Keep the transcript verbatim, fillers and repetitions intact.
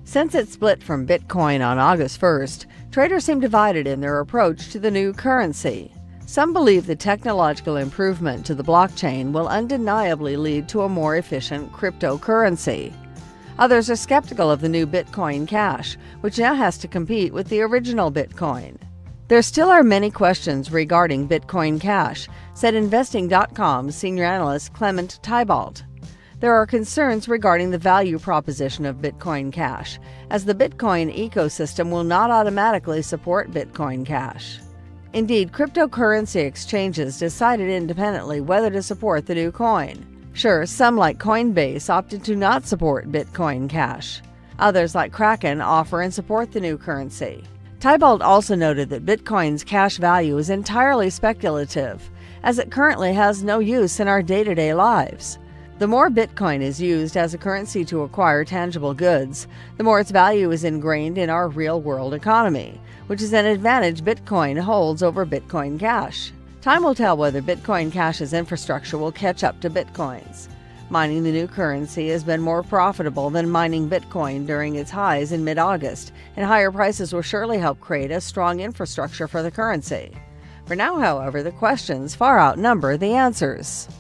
Since it split from Bitcoin on August first, traders seem divided in their approach to the new currency. Some believe the technological improvement to the blockchain will undeniably lead to a more efficient cryptocurrency. Others are skeptical of the new Bitcoin Cash, which now has to compete with the original Bitcoin. There still are many questions regarding Bitcoin Cash, said Investing dot com senior analyst Clement Thibault. There are concerns regarding the value proposition of Bitcoin Cash, as the Bitcoin ecosystem will not automatically support Bitcoin Cash. Indeed, cryptocurrency exchanges decided independently whether to support the new coin. Sure, some like CoinBase opted to not support Bitcoin Cash. Others like Kraken offer and support the new currency. Thibault also noted that Bitcoin's cash value is entirely speculative, as it currently has no use in our day-to-day lives. The more Bitcoin is used as a currency to acquire tangible goods, the more its value is ingrained in our real-world economy, which is an advantage Bitcoin holds over Bitcoin Cash. Time will tell whether Bitcoin Cash's infrastructure will catch up to Bitcoin's. Mining the new currency has been more profitable than mining Bitcoin during its highs in mid-August, and higher prices will surely help create a strong infrastructure for the currency. For now, however, the questions far outnumber the answers.